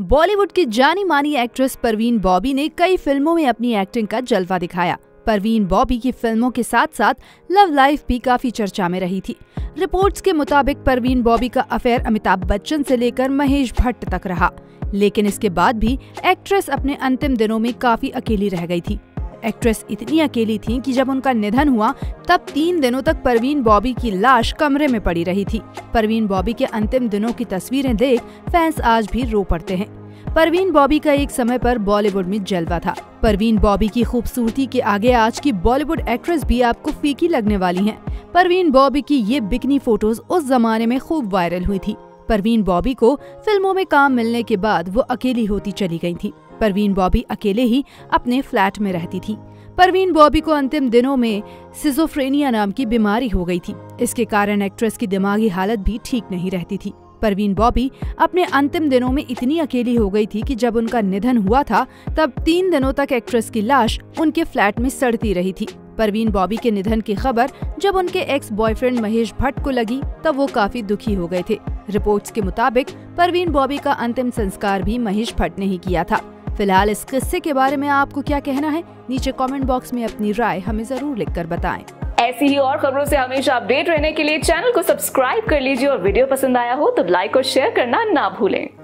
बॉलीवुड की जानी मानी एक्ट्रेस परवीन बॉबी ने कई फिल्मों में अपनी एक्टिंग का जलवा दिखाया। परवीन बॉबी की फिल्मों के साथ साथ लव लाइफ भी काफी चर्चा में रही थी। रिपोर्ट्स के मुताबिक परवीन बॉबी का अफेयर अमिताभ बच्चन से लेकर महेश भट्ट तक रहा, लेकिन इसके बाद भी एक्ट्रेस अपने अंतिम दिनों में काफी अकेली रह गई थी। एक्ट्रेस इतनी अकेली थी कि जब उनका निधन हुआ तब 3 दिनों तक परवीन बॉबी की लाश कमरे में पड़ी रही थी। परवीन बॉबी के अंतिम दिनों की तस्वीरें देख फैंस आज भी रो पड़ते हैं। परवीन बॉबी का एक समय पर बॉलीवुड में जलवा था। परवीन बॉबी की खूबसूरती के आगे आज की बॉलीवुड एक्ट्रेस भी आपको फीकी लगने वाली हैं। परवीन बॉबी की ये बिकनी फोटोज उस जमाने में खूब वायरल हुई थी। परवीन बॉबी को फिल्मों में काम मिलने के बाद वो अकेली होती चली गई थी। परवीन बॉबी अकेले ही अपने फ्लैट में रहती थी। परवीन बॉबी को अंतिम दिनों में सिजोफ्रेनिया नाम की बीमारी हो गई थी। इसके कारण एक्ट्रेस की दिमागी हालत भी ठीक नहीं रहती थी। परवीन बॉबी अपने अंतिम दिनों में इतनी अकेली हो गई थी कि जब उनका निधन हुआ था तब 3 दिनों तक एक्ट्रेस की लाश उनके फ्लैट में सड़ती रही थी। परवीन बॉबी के निधन की खबर जब उनके एक्स बॉयफ्रेंड महेश भट्ट को लगी तब वो काफी दुखी हो गए थे। रिपोर्ट्स के मुताबिक परवीन बॉबी का अंतिम संस्कार भी महेश भट्ट ने ही किया था। फिलहाल इस किस्से के बारे में आपको क्या कहना है? नीचे कमेंट बॉक्स में अपनी राय हमें जरूर लिखकर बताएं। ऐसी ही और खबरों से हमेशा अपडेट रहने के लिए चैनल को सब्सक्राइब कर लीजिए और वीडियो पसंद आया हो तो लाइक और शेयर करना ना भूलें।